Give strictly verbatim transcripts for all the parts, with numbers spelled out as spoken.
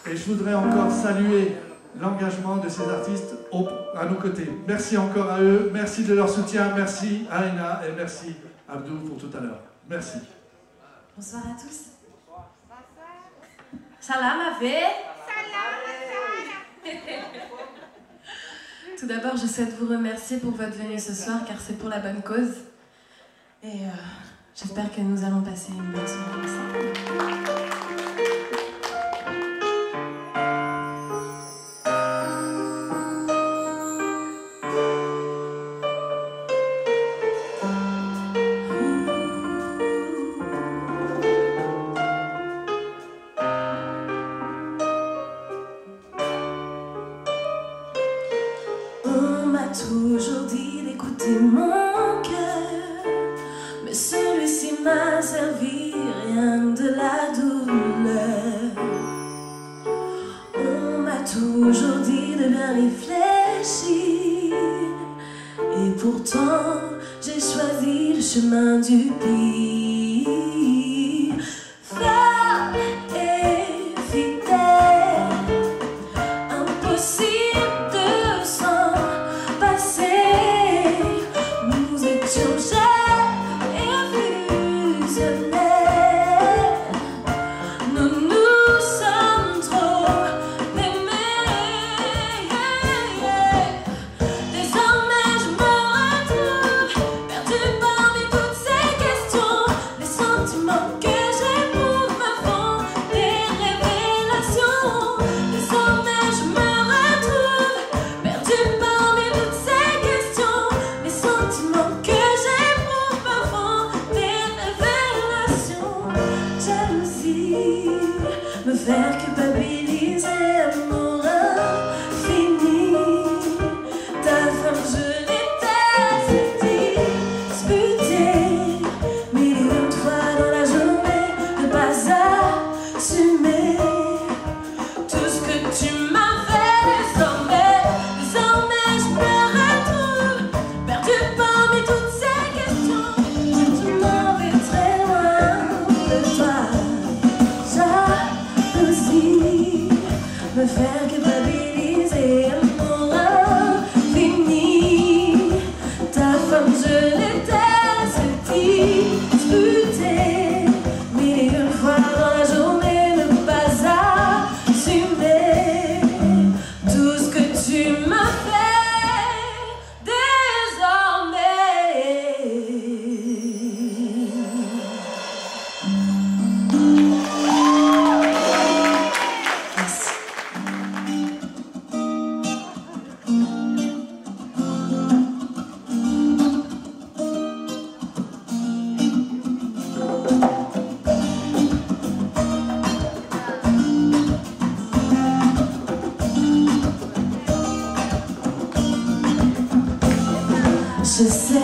Et je voudrais encore saluer l'engagement de ces artistes au, à nos côtés. Merci encore à eux, merci de leur soutien, merci à Aina et merci Abdou pour tout à l'heure. Merci. Bonsoir à tous. Salam Ave. Tout d'abord, je souhaite vous remercier pour votre venue ce soir car c'est pour la bonne cause. Et euh, j'espère que nous allons passer une bonne soirée ensemble. Toujours dit d'écouter mon cœur, mais celui-ci m'a servi rien de la douleur. On m'a toujours dit de bien réfléchir, et pourtant j'ai choisi le chemin du pire. Fort et fidèle, impossible de s'en passer. Nous étions jeunes et fusionnels. Nous nous sommes trop aimés. Désormais je me retrouve perdue parmi toutes ces questions. Les sentiments que j'éprouve me font des révélations. Désormais je me retrouve perdue parmi toutes ces questions. Les sentiments que j'éprouve me font des révélations. Jalousie, me faire culpabiliser, amour infini. Ta femme je l'ai disputé mille et une fois dans la journée, ne pas assumer tout ce que tu m'as fait. Désormais, désormais je me retrouve perdue parmi toutes ces questions. Je m'en vais très loin de toi. Jalousie, me faire culpabiliser, amour infini. Ta femme je l'ai disputée mille et une fois dans la journée, ne pas assumer tout ce que tu m'as fait. Désormais je sais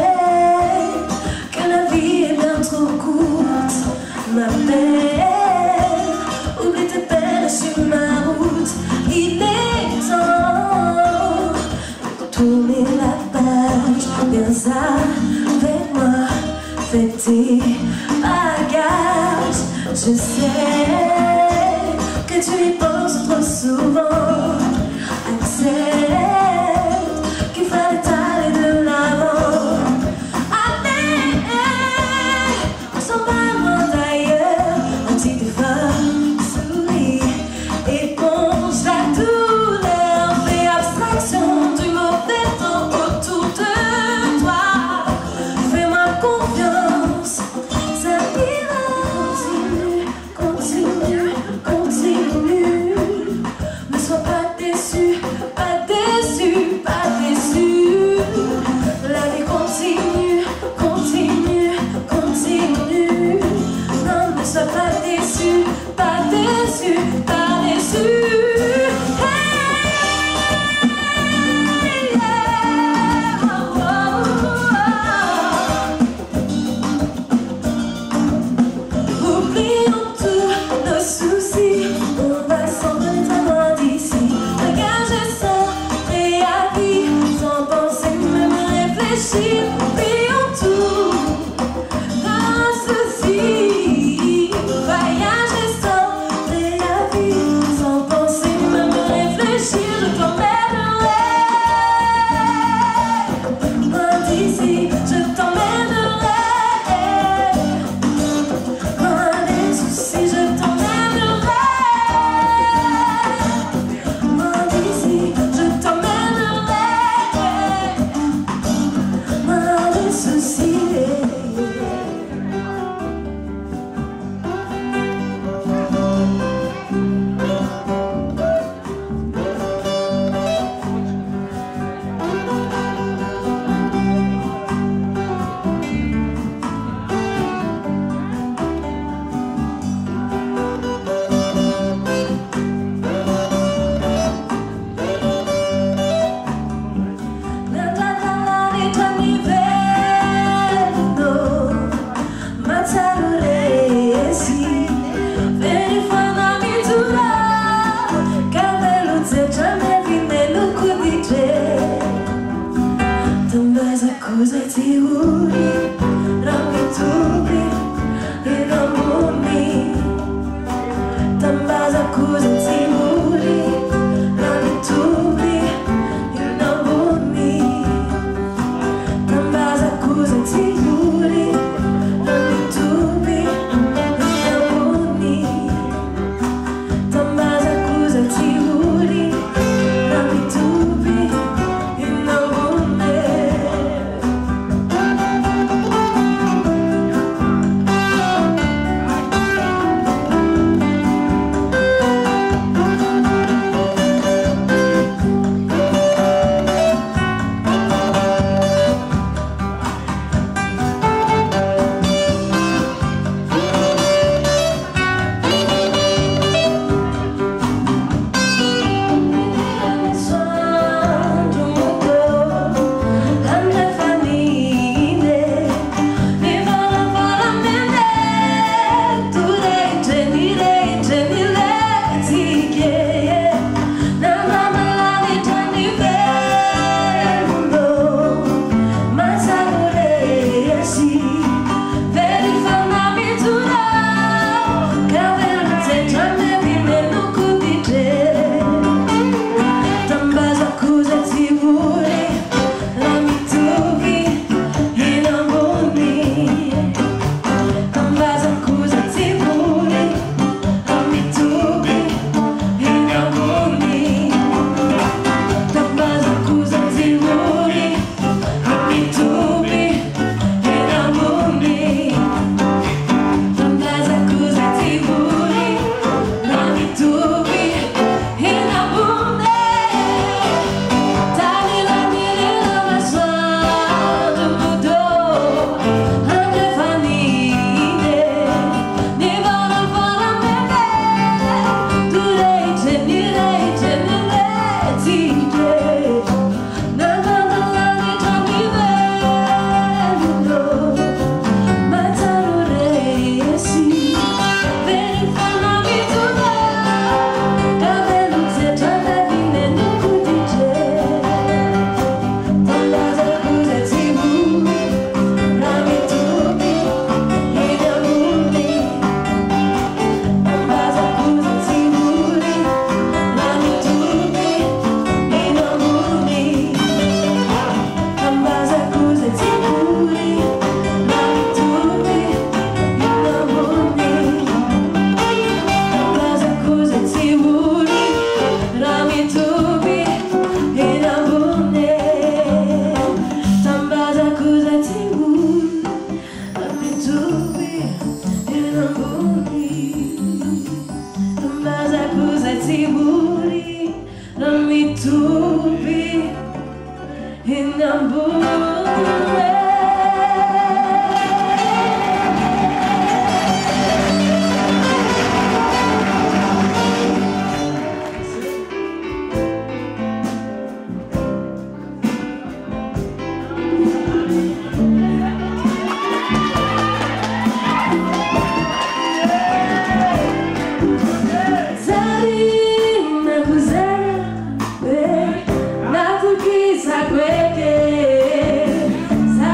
que la vie est bien trop courte, ma belle. Oublie tes peines sur ma route. Il est temps de tourner la page. Viens avec moi, fais tes bagages. Je sais que tu y penses trop souvent. Accepte qu'il fallait aller de l'avant. Allez, on s'en va loin d'ailleurs. Un petit effort, souris, éponge la douleur. Fais abstraction du mauvais temps autour de toi. Fais-moi confiance, ça ira. Continue, continue, continue. d'ici je t'emmènerai. Loin d'ici je t'emmènerai. Loin des soucis je t'emmènerai. Loin d'ici je t'emmènerai. Loin des soucis. Cosa ti uri, rami tubi, e ramoni. Tambasa cosa ti uri, rami tubi, e ramoni. Tambasa cosa ti uri, rami tubi, e ramoni. Tambasa cosa ti uri, rami tubi, e ramoni. Sa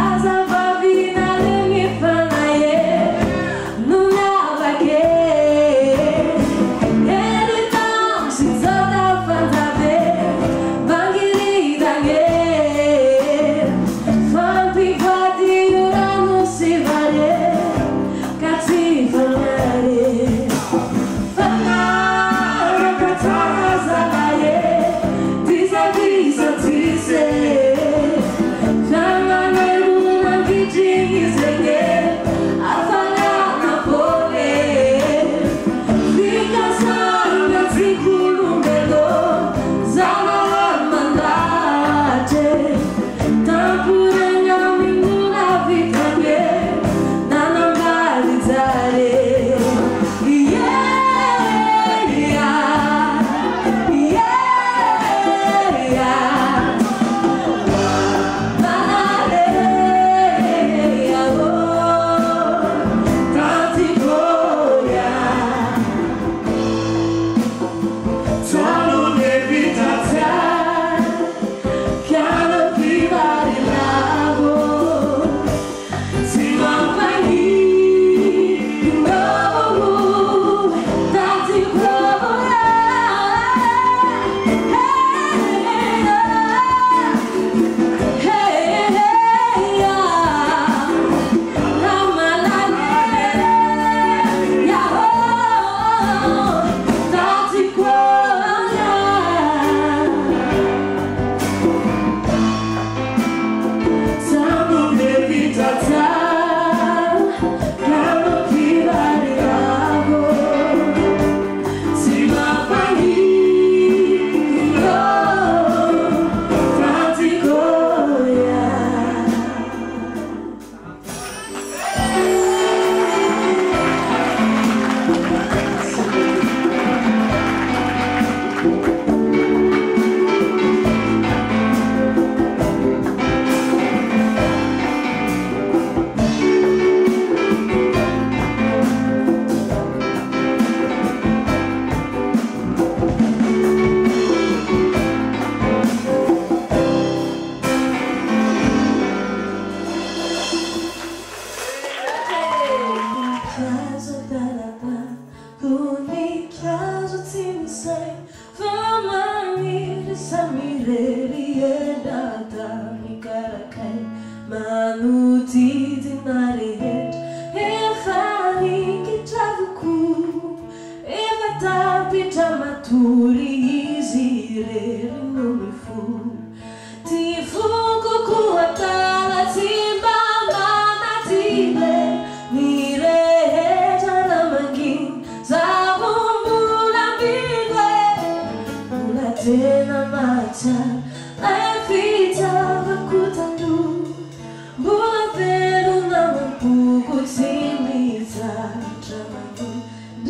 tinisay Famani Samireli Edata Mikarakai Manuti Dinaret Efani Kitavuku Evata Pitamaturi Izire Numifu Tifuku Kuatala Timba Mama Tile Nire Tanamangin Zabumbula Bigwe Mula Tena Macha Afita Vakutandu Bula Peru Namapuku Timita Tramandu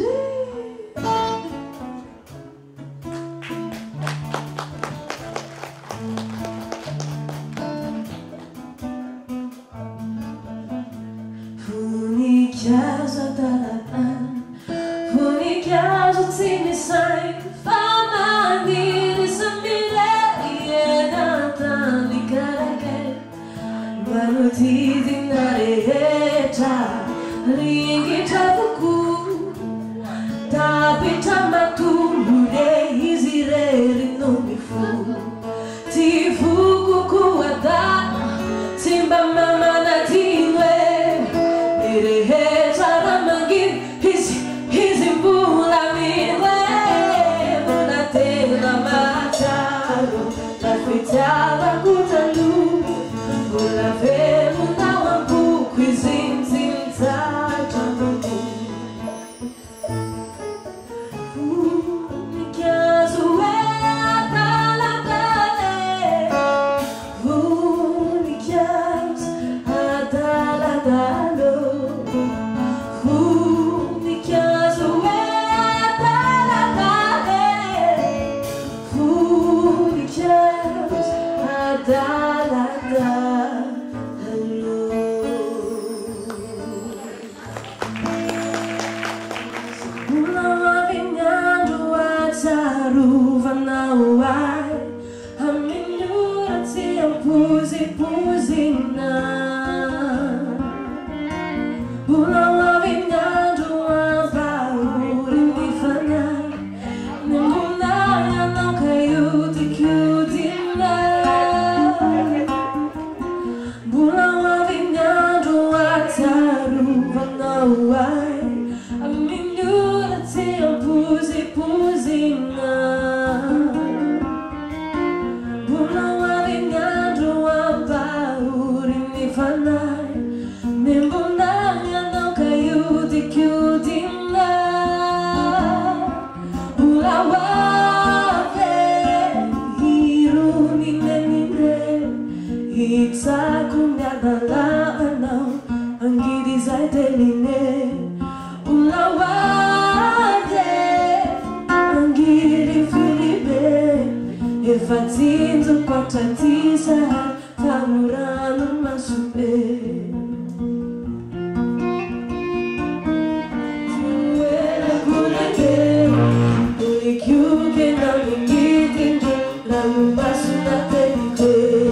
Casa Dalatan, Funi casa Timisai, Famani Samile, Yenatan Likarake, Manuti Dinareta, Ringi Tabuku, Tapita Matu, Mude, Izire, Nomifu, Tifuku Kuada, Simba Mama Natinwe. Tava kutalu, ula vemu na wambu kwizim zim tajamu. Unikiazu atala dale, unikiazu atala dalo, unikiazu atala dale, unikiazu. Da da da, hello. Una vignando a Zaruva na uai, a minura ti pusi pusi na. Una vignando a paura mi fanai, nemmuna non caiu ti chiudi na. A minura ti pusi pusi na. Buna vingando a paura mi fanai, nembunanya non caiu di chiudi na. Ula wave hiruni nenine, itza kunyada la anau, angidi zai teline. Ula wade, angiri filibe, e fatindo patatiza, famurano masube. Fuera kunete, unikiu que não me quite, lá no baixo da telite.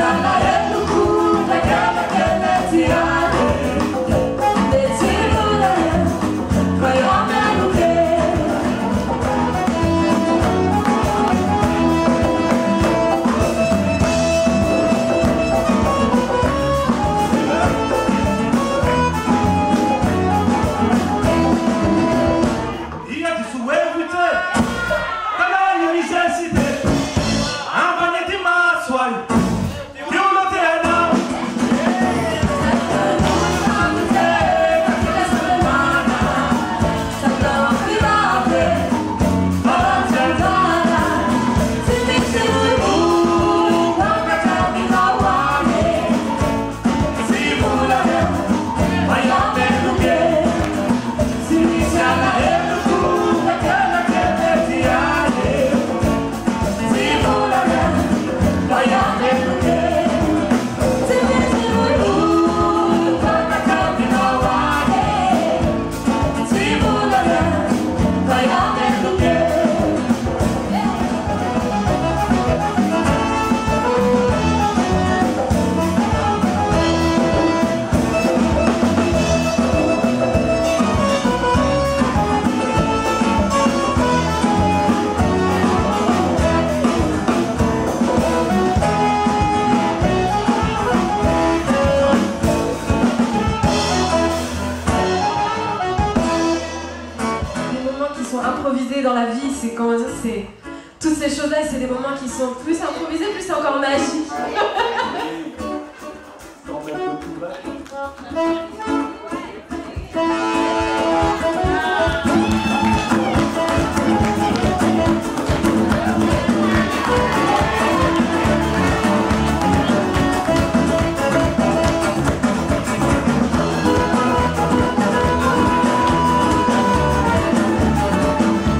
Dans la vie, c'est quand c'est toutes ces choses-là, c'est des moments qui sont plus improvisés, plus c'est encore magique.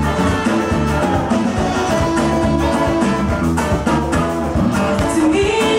To me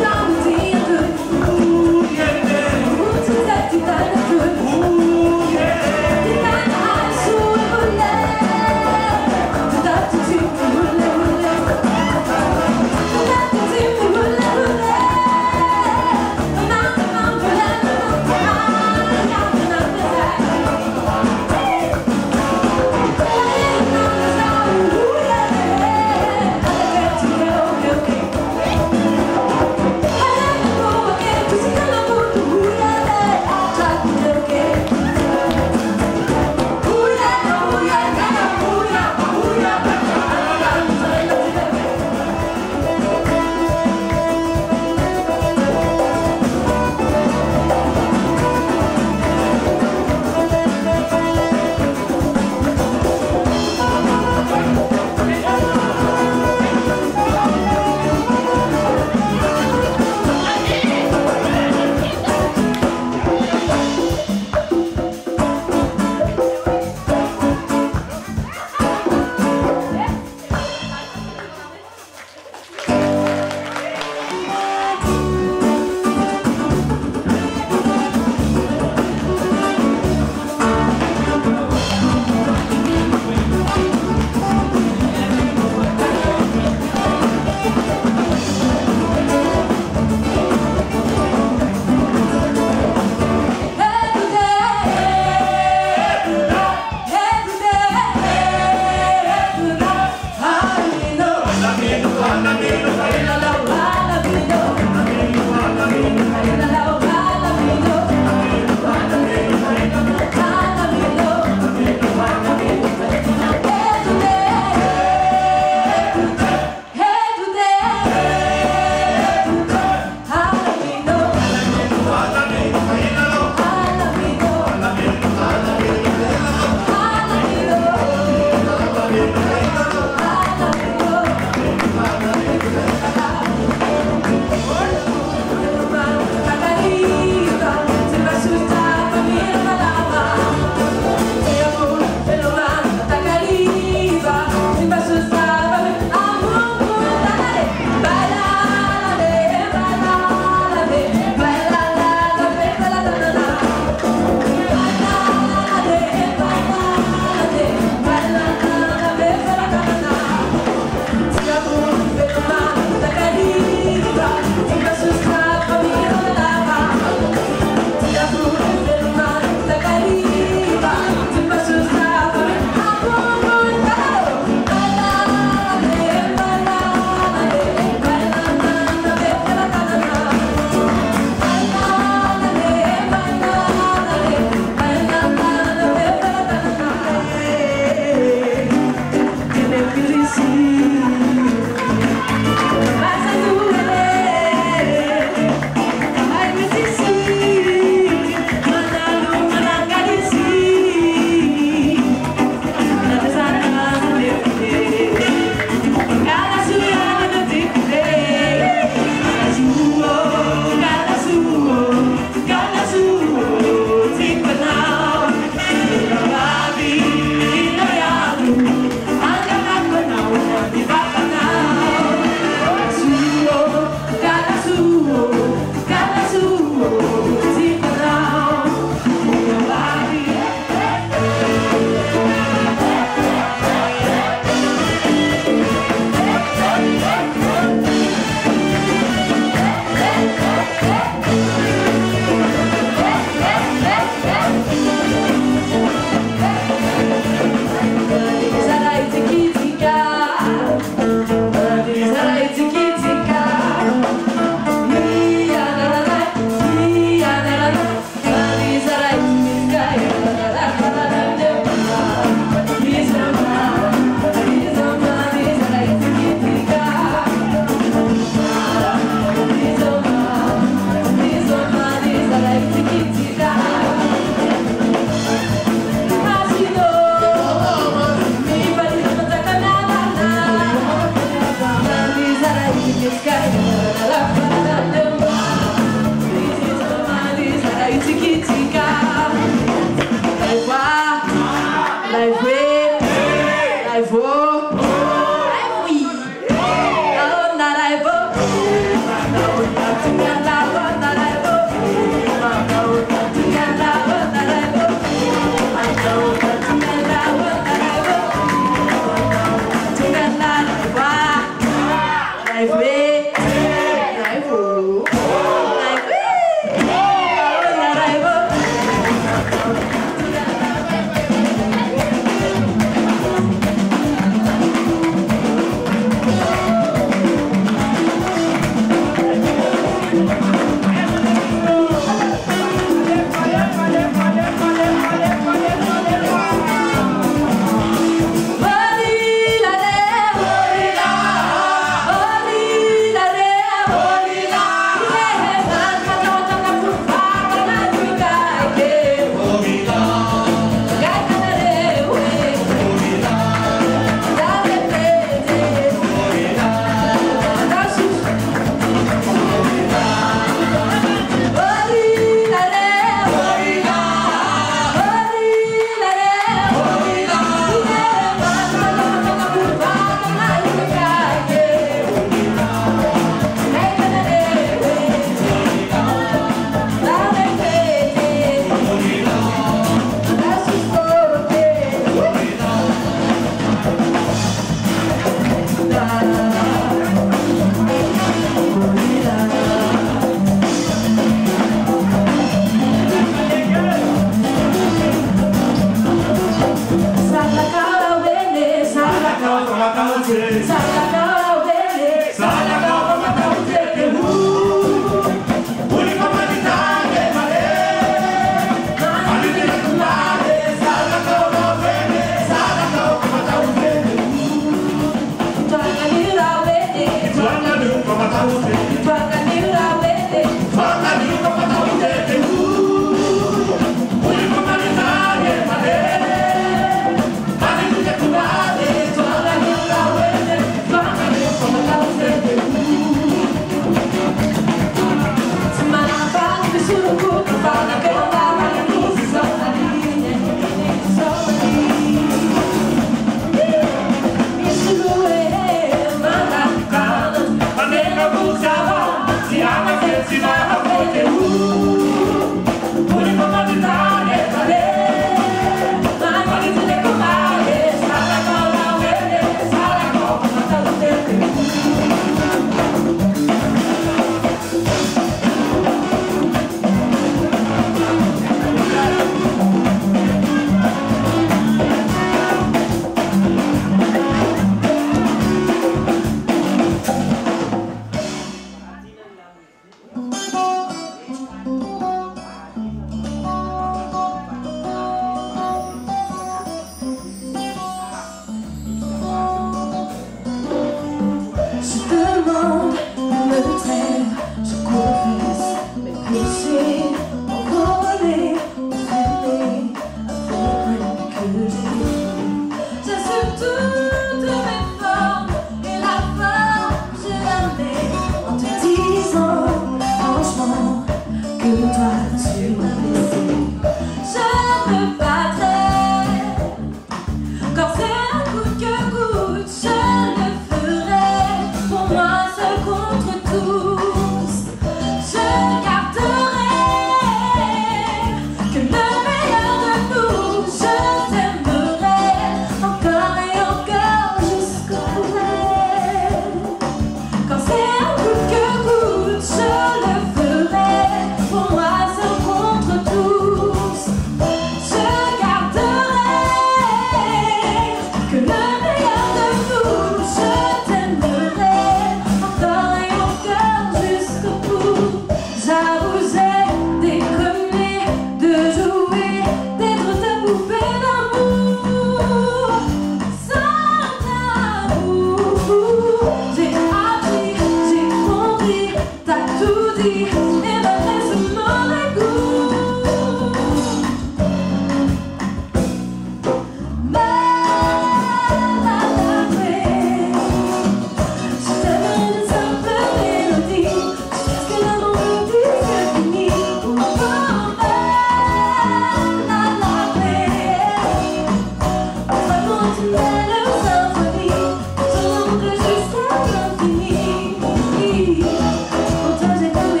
Pour toi j'ai tout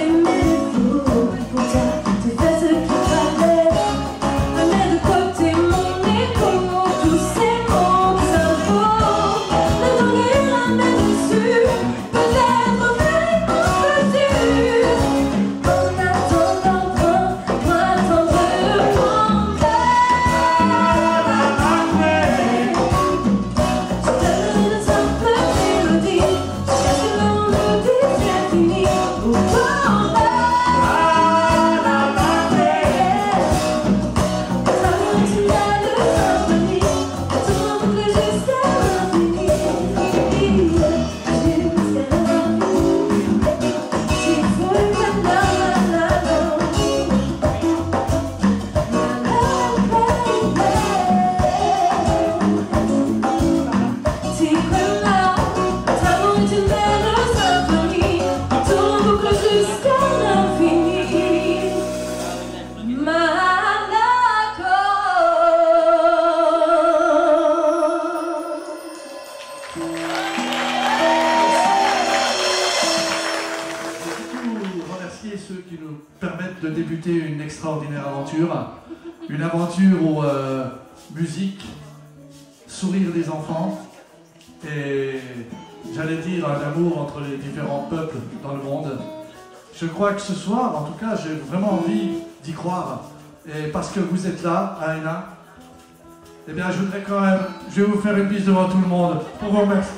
permettre de débuter une extraordinaire aventure. Une aventure où euh, musique, sourire des enfants et, j'allais dire, un amour entre les différents peuples dans le monde. Je crois que ce soir, en tout cas, j'ai vraiment envie d'y croire. Et parce que vous êtes là, à Aina, eh bien, je voudrais quand même, je vais vous faire une bise devant tout le monde pour vous remercier.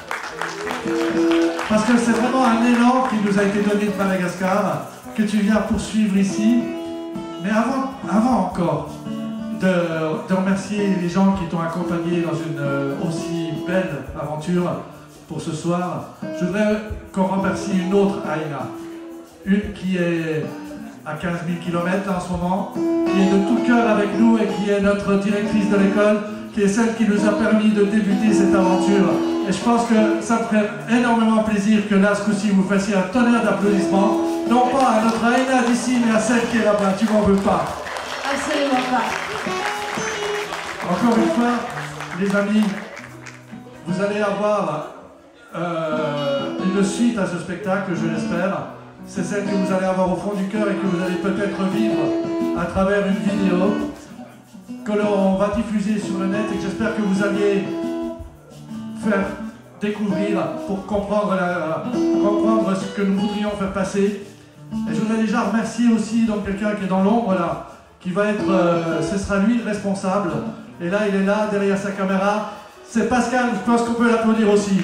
Parce que c'est vraiment un élan qui nous a été donné de Madagascar, que tu viens poursuivre ici. Mais avant, avant encore de, de remercier les gens qui t'ont accompagné dans une euh, aussi belle aventure pour ce soir, je voudrais qu'on remercie une autre Aina. Une qui est à quinze mille kilomètres en ce moment, qui est de tout cœur avec nous et qui est notre directrice de l'école, qui est celle qui nous a permis de débuter cette aventure. Et je pense que ça me ferait énormément plaisir que là, ce coup-ci, vous fassiez un tonnerre d'applaudissements, non pas à notre Aina d'ici, mais à celle qui est là-bas. Tu m'en veux pas? Absolument pas. Encore une fois, les amis, vous allez avoir euh, une suite à ce spectacle, je l'espère. C'est celle que vous allez avoir au fond du cœur et que vous allez peut-être vivre à travers une vidéo que l'on va diffuser sur le net et que j'espère que vous alliez faire découvrir pour comprendre, la, comprendre ce que nous voudrions faire passer. Et je voudrais déjà remercier aussi donc quelqu'un qui est dans l'ombre là, qui va être, euh, ce sera lui le responsable. Et là, il est là, derrière sa caméra. C'est Pascal, je pense qu'on peut l'applaudir aussi.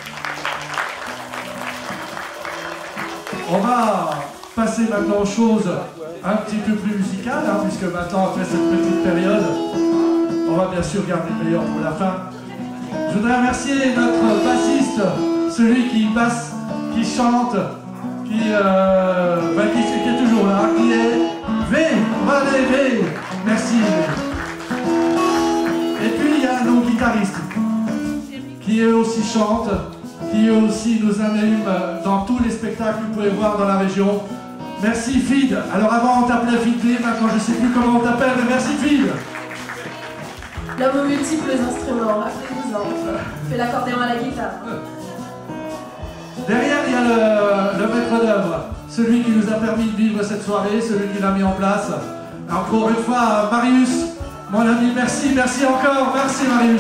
On va passer maintenant aux choses un petit peu plus musicales, hein, puisque maintenant, après cette petite période, on va bien sûr garder le meilleur pour la fin. Je voudrais remercier notre bassiste, celui qui basse, qui chante, qui, euh, bah, qui, qui est toujours là, qui est V. Allez, V. Merci. Et puis il y a nos guitaristes, qui eux aussi chantent, qui eux aussi nous animent dans tous les spectacles que vous pouvez voir dans la région. Merci Fid. Alors avant on t'appelait Fid Clé, maintenant je ne sais plus comment on t'appelle, mais merci Fid. L'homme aux multiples instruments, rappelez-vous-en. Fait l'accordéon à la guitare. Derrière il y a le, le maître d'œuvre, celui qui nous a permis de vivre cette soirée, celui qui l'a mis en place. Encore une fois, Marius, mon ami, merci, merci encore, merci Marius.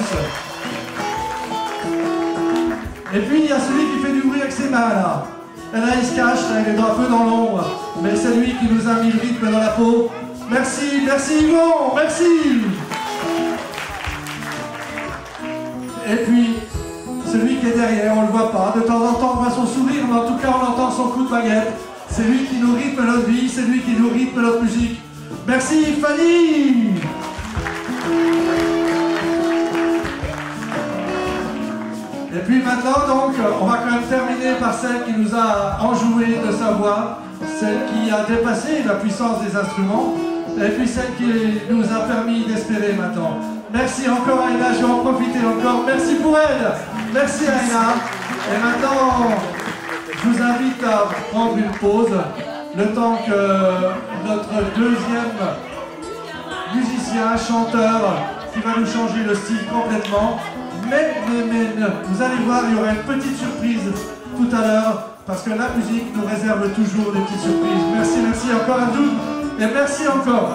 Et puis il y a celui qui fait du bruit avec ses mains là. Et là il se cache, là, il est un peu dans l'ombre. Mais c'est lui qui nous a mis le rythme dans la peau. Merci, merci Yvon, merci. Et puis, celui qui est derrière, on ne le voit pas. De temps en temps on voit son sourire, mais en tout cas on entend son coup de baguette. C'est lui qui nous rythme notre vie, c'est lui qui nous rythme notre musique. Merci Fanny. Et puis maintenant, donc, on va quand même terminer par celle qui nous a enjoué de sa voix, celle qui a dépassé la puissance des instruments, et puis celle qui nous a permis d'espérer maintenant. Merci encore Aina, je vais en profiter encore. Merci pour elle. Merci Aina. Et maintenant, je vous invite à prendre une pause, le temps que notre deuxième musicien, chanteur, qui va nous changer le style complètement. Mais, mais, mais, vous allez voir, il y aura une petite surprise tout à l'heure, parce que la musique nous réserve toujours des petites surprises. Merci, merci encore à tous, et merci encore.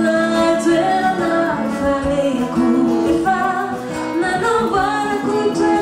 Good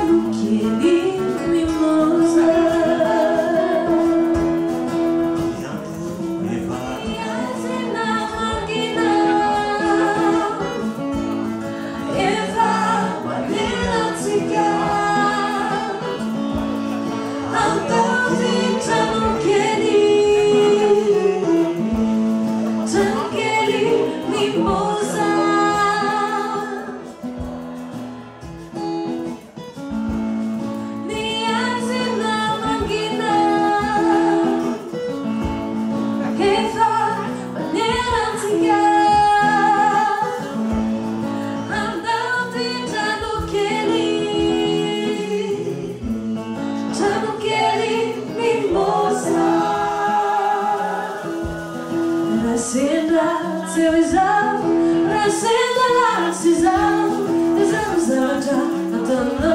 dans le